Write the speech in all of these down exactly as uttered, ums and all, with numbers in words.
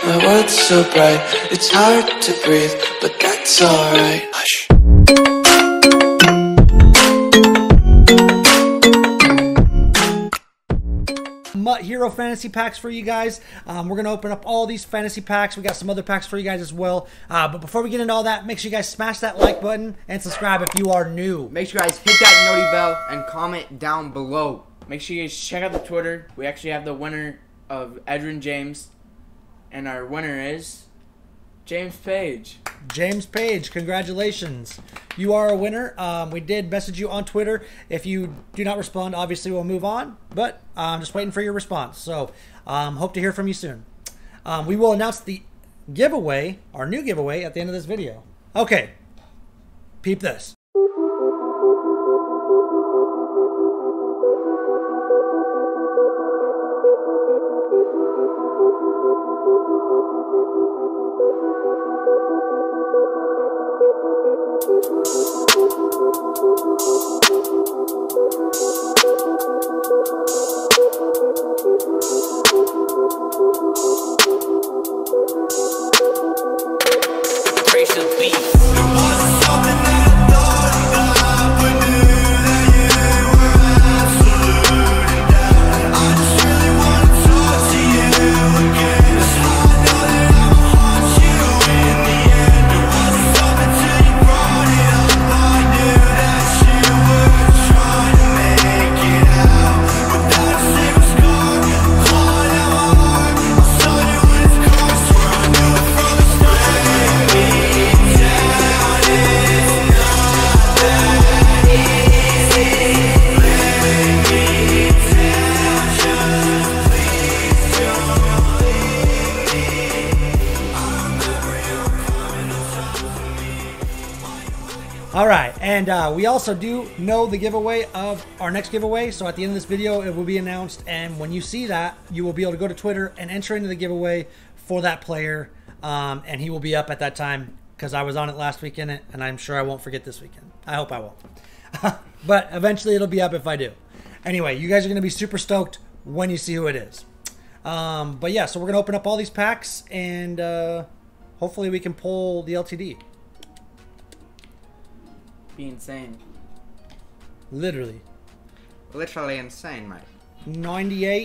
My world's so bright, it's hard to breathe, but that's alright. Hush. Mut Hero fantasy packs for you guys. Um, we're going to open up all these fantasy packs. We got some other packs for you guys as well. Uh, but before we get into all that, make sure you guys smash that like button and subscribe if you are new. Make sure you guys hit that noti bell and comment down below. Make sure you guys check out the Twitter. We actually have the winner of Edrin James. And our winner is James Page. James Page, congratulations. You are a winner. Um, we did message you on Twitter. If you do not respond, obviously we'll move on. But I'm just waiting for your response. So um, hope to hear from you soon. Um, we will announce the giveaway, our new giveaway, at the end of this video. Okay, peep this. All right, and uh, we also do know the giveaway of our next giveaway. So at the end of this video, it will be announced. And when you see that, you will be able to go to Twitter and enter into the giveaway for that player. Um, and he will be up at that time because I was on it last weekend, and I'm sure I won't forget this weekend. I hope I won't. But eventually it'll be up if I do. Anyway, you guys are going to be super stoked when you see who it is. Um, but yeah, so we're going to open up all these packs, and uh, hopefully we can pull the L T D. Be insane. Literally. Literally insane, mate. ninety-eight.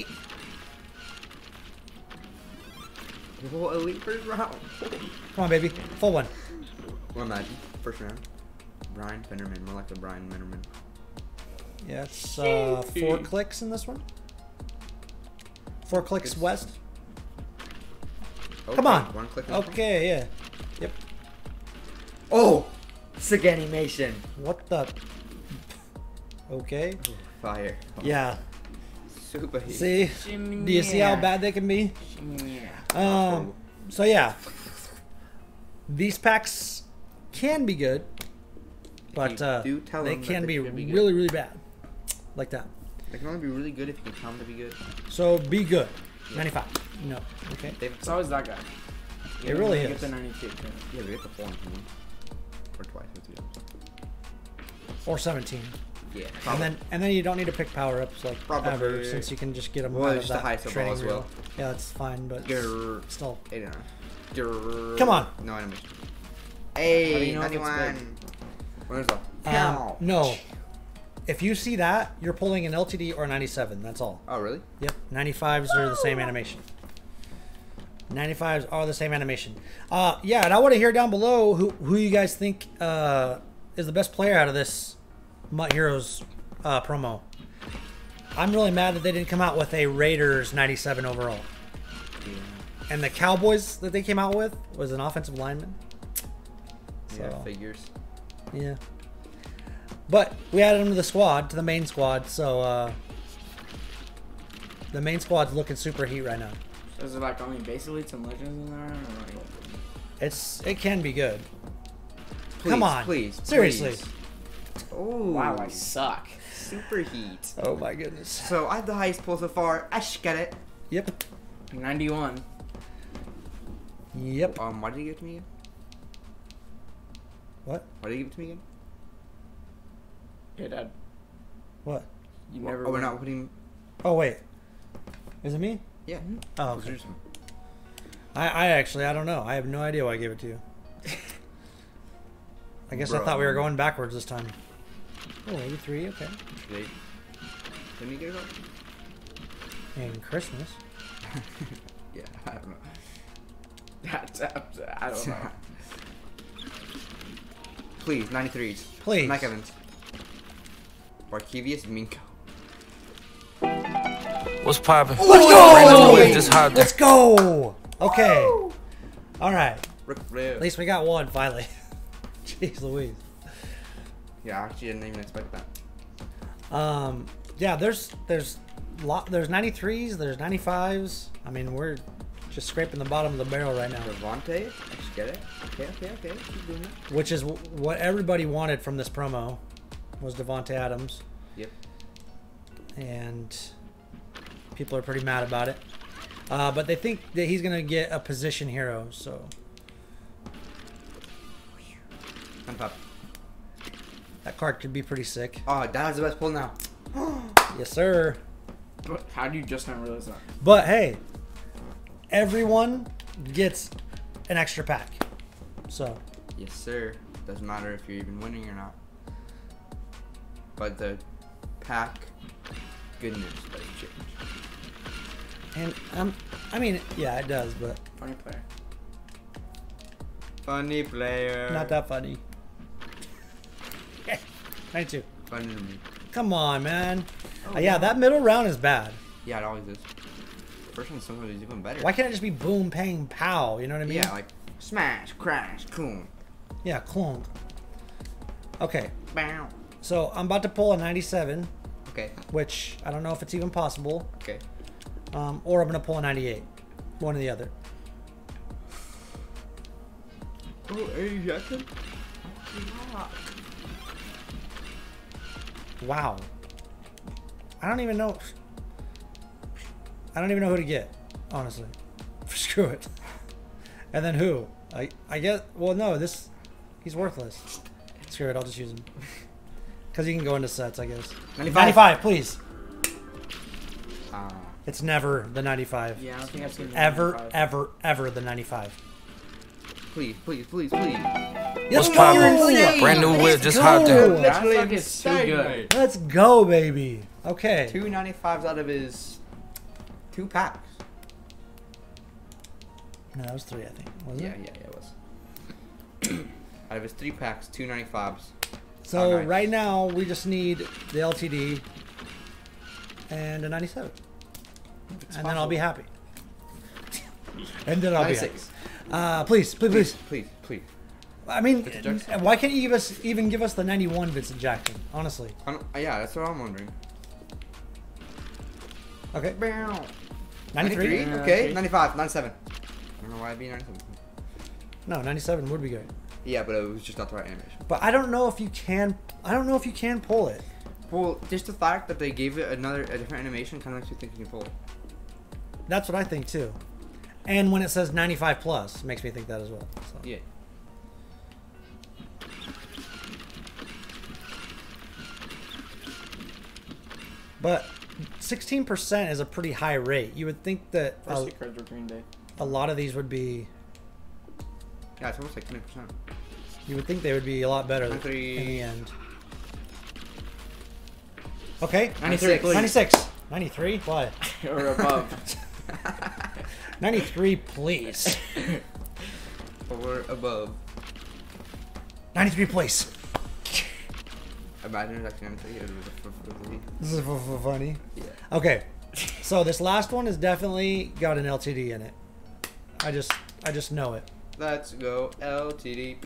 What elite first round? Come on, baby. Full one. One Madden. First round. Brian Finnerman. More like the Brian Finnerman. Yeah, it's uh, four clicks in this one. Four clicks It's... west. Okay, Come on. One click. Okay, yeah. Yep. Oh! Sick animation. What the? Okay. Ooh, fire. Oh. Yeah. Super heat. See? Do you see how bad they can be? Um. So yeah. These packs can be good, but uh, do tell they them can that be, they be really, really bad. Like that. They can only be really good if you can tell them to be good. So be good. Yeah. ninety-five. No. Okay. It's always that guy. It really is. Get the ninety-two. Yeah, we get the four. Or twice with you. Or seventeen. Yeah. And Probably. then and then you don't need to pick power ups like Probably. ever, since you can just get them Well, out it's of the that highest of all training as reel. well. Yeah, that's fine, but Grrr. still. eighty-nine. Grrr. Come on. No animation. How do Hey, you know if it's ninety-one. Where's the? Um, no. If you see that, you're pulling an L T D or a ninety-seven. That's all. Oh, really? Yep. ninety-fives are the same animation. ninety-fives are the same animation. Uh, yeah, and I want to hear down below who, who you guys think uh, is the best player out of this Mut Heroes uh, promo. I'm really mad that they didn't come out with a Raiders ninety-seven overall. Yeah. And the Cowboys that they came out with was an offensive lineman. Yeah, So, figures. yeah. But we added him to the squad, to the main squad, so uh, the main squad's looking super heat right now. So is it like only basically some legends in there? Or like... It's it can be good. Please, Come on, please, seriously. please. Oh, Wow, I suck. super heat. Oh my goodness. So I have the highest pull so far. I should get it. Yep. ninety-one. Yep. Um, why did you give it to me again? What? Why did you give it to me again? Yeah, Dad. What? You never. Oh, we're win. not putting. Oh wait. Is it me? Yeah. Oh, okay. I, I actually, I don't know. I have no idea why I gave it to you. I guess Bro. I thought we were going backwards this time. Oh, eighty-three, okay. Wait. Didn't you get it? And Christmas. Yeah, I don't know. That's, I don't know. Please, ninety-threes. Please. Mike Evans. Barkevius Minko. What's poppin'? Let's go! Brand new whip, just hopped in. Let's go! Okay. All right. Rick Flair. At least we got one finally. Jeez Louise. Yeah, I actually didn't even expect that. Um, yeah, there's there's lot there's ninety-threes, there's ninety-fives. I mean, we're just scraping the bottom of the barrel right now, Devontae? I just get it. Okay, okay, okay. Keep doing it. which is w- what everybody wanted from this promo was Devontae Adams, Yep. and people are pretty mad about it. Uh, but they think that he's gonna get a position hero, so And pop. that card could be pretty sick. Oh, that has the best pull now. Yes, sir. But how do you just not realize that? But hey, everyone gets an extra pack. So Yes, sir. Doesn't matter if you're even winning or not. But the pack, goodness, does change. and um, I mean, yeah, it does, but Funny player. Funny player. not that funny. ninety-two. Funny to me. Come on, man. Oh, Uh, yeah, that middle round is bad. Yeah, it always is. First one sometimes is even better. Why can't it just be boom, pang, pow? You know what I mean? Yeah, like smash, crash, cool. Yeah, clunk. Okay, Bow. so I'm about to pull a ninety-seven, Okay. which I don't know if it's even possible, Okay. um, or I'm gonna pull a ninety-eight. One or the other. Oh, Eddie Jackson. Wow. I don't even know. I don't even know who to get, honestly. Screw it. And then who? I I guess. Well, no. This he's worthless. Screw it. I'll just use him because he can go into sets. I guess. ninety-five. ninety-five, please. Uh, It's never the ninety-five. Yeah, I don't think I've seen Ever, ninety-five. ever, ever the ninety-five. please, please, please, please. Let's What's go! poppin'? Brand new whip, just hopped go! in. That fuck is too good. Let's go, baby. Okay. Two ninety-fives out of his two packs. No, that was three, I think. Wasn't Yeah, it? yeah, yeah, it was. Out of his three packs, two ninety-fives. So Oh, nice. right now we just need the L T D and a ninety-seven, and then I'll be happy. And then I'll be happy. ninety-six. Uh, please, please, Please, please. please, please. I mean, Vincent Jackson? why can't you give us even give us the ninety-one Vincent Jackson? Honestly. I don't, uh, yeah, that's what I'm wondering. Okay. Bow. ninety-three? Yeah, Okay, okay. ninety-five, ninety-seven. I don't know why I'd be ninety-seven. No, ninety-seven would be good. Yeah, but it was just not the right animation. But I don't know if you can. I don't know if you can pull it. Well, just the fact that they gave it another, a different animation kind of makes you think you can pull it. That's what I think too. And when it says ninety-five plus, makes me think that as well. So. Yeah. But sixteen percent is a pretty high rate. You would think that First a, two cards were Green Day. a lot of these would be. Yeah, it's almost like twenty percent. You would think they would be a lot better in ninety-three. the end. Okay. ninety-six. ninety-six. ninety-three? Why? Or above. ninety-three, please. Or above. ninety-three, please. Imagine it was actually ninety-three. It was a- it was a- This is f- f- funny. Yeah. Okay. So this last one has definitely got an L T D in it. I just I just know it. Let's go L T D.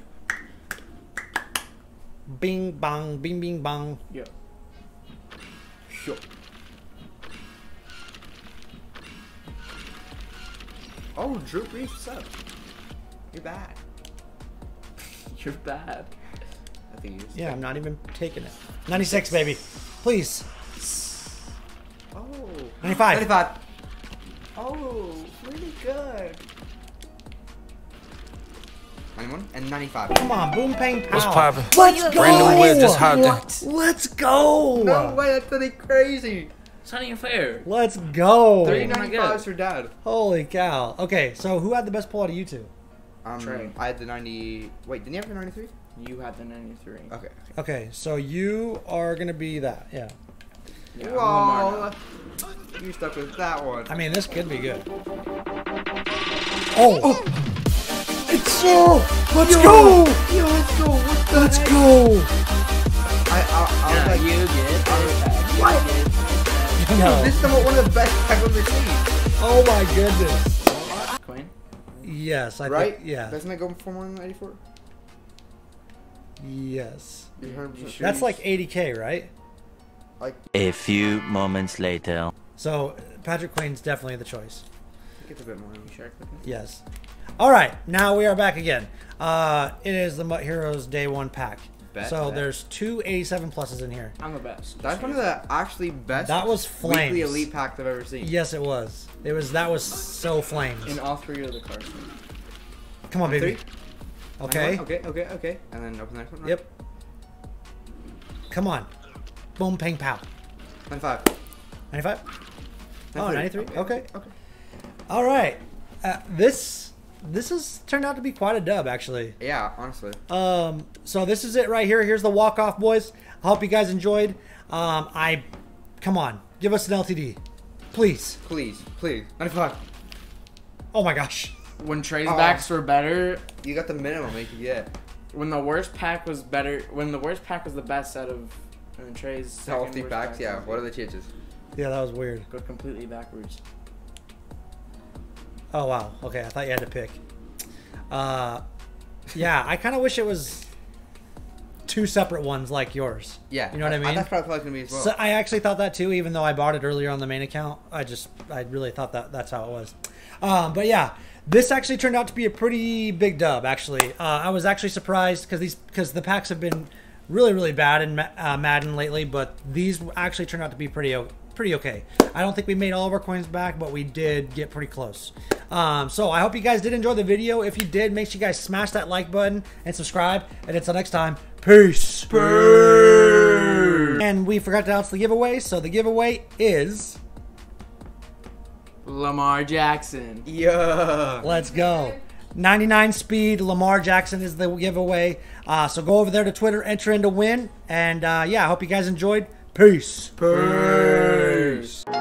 Bing bong, bing bing bong. Yeah. Sure. Oh, Drew Brees, what's up? You're bad. You're bad. I think you just Yeah, I'm not even taking it. ninety-six, baby. Please. Oh. ninety-five. ninety-five. Oh, really good. ninety-one and ninety-five. Come on, boom, pang, pow. What's poppin'? Let's go. Brand new whip, just hopped in. Let's go. No way, that's pretty crazy. It's not even fair. Let's go. Three Oh my ninety God. fives for dad. Holy cow. Okay, so who had the best pull out of you two? Um, Trey. I had the ninety. Wait, didn't you have the ninety-three? You had the ninety-three. Okay. Okay, so you are gonna be that. Yeah. Yeah, I'm Lamar Whoa. now. You stuck with that one. I mean, this could be good. Oh. It's so. Let's go. Yo, let's go. What the Let's heck? go. I, I, I was Yeah, like, you get it. What? You get it. No. this is the, one of the best I've ever seen. Oh my goodness. Queen. Yes, I Right? think. Yeah. Doesn't it go for more than ninety-four? Yes. You heard me. Sure. That's like eighty K, right? Like, A few moments later. So Patrick Queen's definitely the choice. I think it's a bit more. You sure I clicked it? Yes. All right, now we are back again. Uh, it is the Mut Heroes Day One pack. Bet so that. there's two eighty-seven pluses in here. I'm the best. That's one of the actually best That was flames. weekly elite packs I've ever seen. Yes, it was. It was. That was so flames. In all three of the cards. Come on, baby. Three? Okay. Okay, okay, okay. And then open the next one. Right? Yep. Come on. Boom, pang, pow. ninety-five. ninety-five? Oh, ninety-three? Okay. Okay. Okay. All right. Uh, this this has turned out to be quite a dub, actually. Yeah, honestly. Um, so this is it right here. Here's the walk-off, boys. I hope you guys enjoyed. Um, I, come on, give us an L T D, please. Please, please. ninety-five. Oh my gosh. When Trey's Oh. backs were better, You got the minimum you could get. when the worst pack was better, when the worst pack was the best out of uh, Trey's second Healthy worst packs, pack yeah. was- What are the chances? Yeah, that was weird. Go completely backwards. Oh wow. Okay, I thought you had to pick. Uh, yeah, I kind of wish it was two separate ones like yours. Yeah. You know what I mean? That's probably gonna be as well. So I actually thought that too, even though I bought it earlier on the main account. I just, I really thought that that's how it was. Um, but yeah, this actually turned out to be a pretty big dub. Actually, uh, I was actually surprised because these, because the packs have been really, really bad in uh, Madden lately, but these actually turned out to be pretty, o- pretty okay. I don't think we made all of our coins back, but we did get pretty close. Um, so I hope you guys did enjoy the video. If you did, make sure you guys smash that like button and subscribe. And until next time, peace. And we forgot to announce the giveaway. So the giveaway is, Lamar Jackson. Yeah. let's go. ninety-nine speed Lamar Jackson is the giveaway. Uh, so go over there to Twitter, enter in to win. And uh, yeah, I hope you guys enjoyed. Peace. Peace.